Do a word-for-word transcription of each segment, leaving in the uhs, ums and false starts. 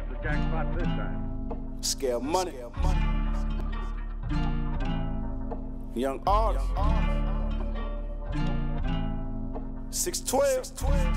What's the jackpot this time? Scale money. Young artist. six twelve.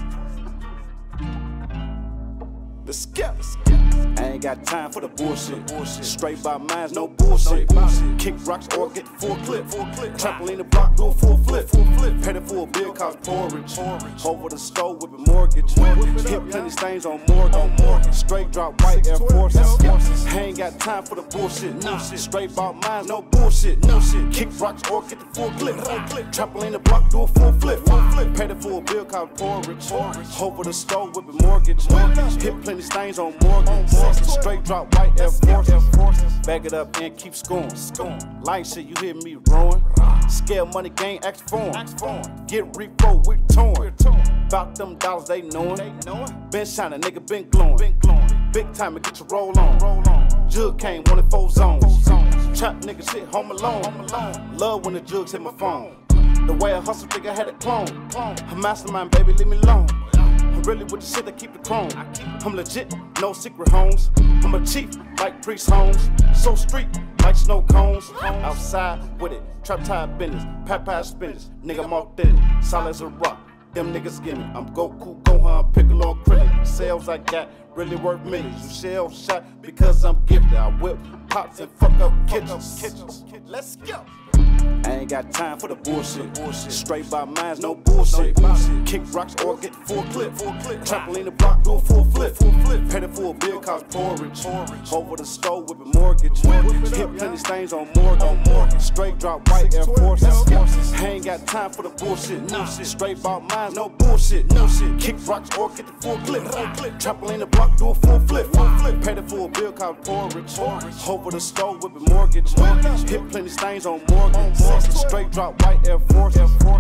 The skip. I ain't got time for the bullshit. Straight by minds, no bullshit. Kick rocks or get full clip. Trampoline the block, do a full flip. Pay for a bill, cost porridge. Over the stove, whipping mortgage. Hit plenty stains on mortgage. Straight drop white Air Forces. I ain't got time for the bullshit. Straight by minds, no bullshit. Kick rocks or get the full clip. Trampoline the block, do a full flip. Pay for a bill, cost porridge. Over the stove, whipping mortgage. Hit plenty stains on mortgage. Straight drop white Air Forces. Back it up and keep scoring. Like shit, you hear me roaring. Scale money gang, act form. Get repo, we torn. About them dollars they knowin'. Been shining, nigga been glowing. Big time and get your roll on. Jug came, one in four zones. Trap nigga shit, home alone. Love when the jugs hit my phone. The way I hustle, think I had a clone. A mastermind, baby, leave me alone. I'm really with the shit that keep the chrome. I'm legit, no secret homes. I'm a chief, like Priest Holmes. So street, like snow cones. Outside with it, trap tide business, pat pad spinners. Nigga, I'm all in it, solid as a rock. Them niggas give me. I'm Goku, Gohan, Piccolo, Krillin. Sales I got really worth millions. You shell shot because I'm gifted. I whip pops and fuck up kitchens. Let's go. I ain't got time for the bullshit. Straight by minds, no bullshit. Kick rocks or get full clip. Trampoline the block, do a full flip. Pay for a bill, cost porridge. Over the stove, whipping mortgage. Hit plenty stains on mortgage. Straight drop white Air Forces. I ain't got time for the bullshit. Straight by minds, no bullshit. Kick rocks or get the full clip. Trampoline the block, do a full flip. Pay for a bill, cost porridge. Over the stove, whipping mortgage. Hit plenty stains on mortgage. Straight drop white Air Force.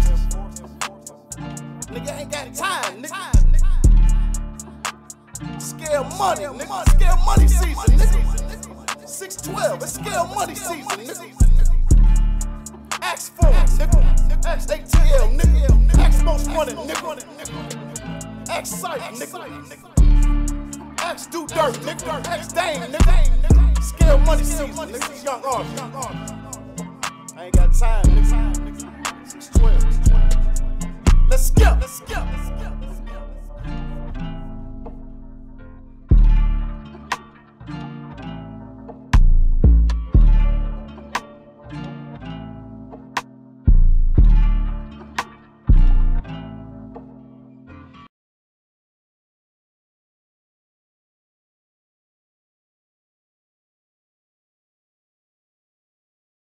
Nigga ain't got time, nigga. Scale money, nigga. Scale money season, nigga. six twelve, it's scale money season, nigga. Ask for it, nigga. Ask A T L, nigga. Ask most money, nigga. Ask sight, nigga. Ask do dirt, nigga. Ask Dame, nigga. Scale money season, nigga. Young artist. I ain't got time, nigga. six twelve. Let's go. Let's go. Let's go.